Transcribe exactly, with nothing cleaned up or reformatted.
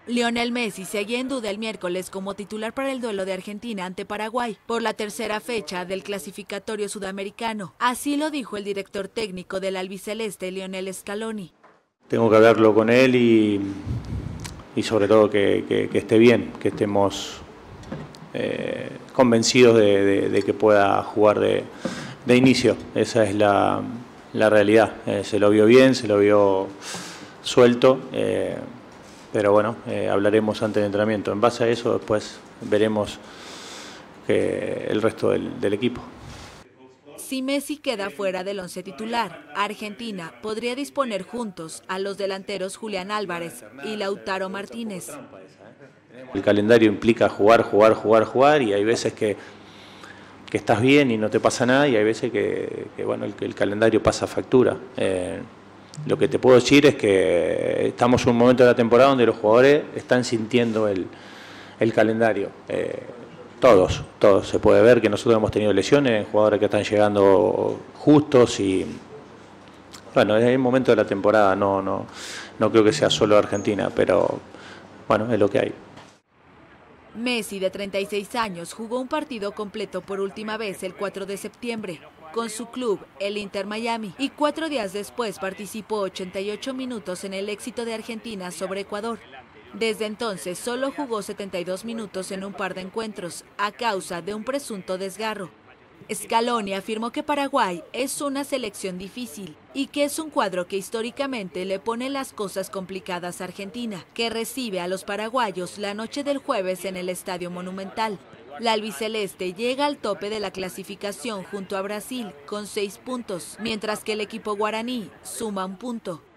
Lionel Messi seguía en duda el miércoles como titular para el duelo de Argentina ante Paraguay por la tercera fecha del clasificatorio sudamericano. Así lo dijo el director técnico del albiceleste, Lionel Scaloni. Tengo que hablarlo con él y, y sobre todo que, que, que esté bien, que estemos eh, convencidos de, de, de que pueda jugar de, de inicio. Esa es la, la realidad. Eh, se lo vio bien, se lo vio suelto. Eh, Pero bueno, eh, hablaremos antes del entrenamiento. En base a eso después veremos que el resto del, del equipo. Si Messi queda fuera del once titular, Argentina podría disponer juntos a los delanteros Julián Álvarez y Lautaro Martínez. El calendario implica jugar, jugar, jugar, jugar y hay veces que, que estás bien y no te pasa nada y hay veces que, que bueno, el, el calendario pasa factura. Eh, Lo que te puedo decir es que estamos en un momento de la temporada donde los jugadores están sintiendo el, el calendario. Eh, todos, todos. Se puede ver que nosotros hemos tenido lesiones, jugadores que están llegando justos y bueno, es el momento de la temporada, no, no, no creo que sea solo Argentina, pero bueno, es lo que hay. Messi, de treinta y seis años, jugó un partido completo por última vez el cuatro de septiembre con su club, el Inter Miami, y cuatro días después participó ochenta y ocho minutos en el éxito de Argentina sobre Ecuador. Desde entonces solo jugó setenta y dos minutos en un par de encuentros a causa de un presunto desgarro. Scaloni afirmó que Paraguay es una selección difícil y que es un cuadro que históricamente le pone las cosas complicadas a Argentina, que recibe a los paraguayos la noche del jueves en el Estadio Monumental. La albiceleste llega al tope de la clasificación junto a Brasil con seis puntos, mientras que el equipo guaraní suma un punto.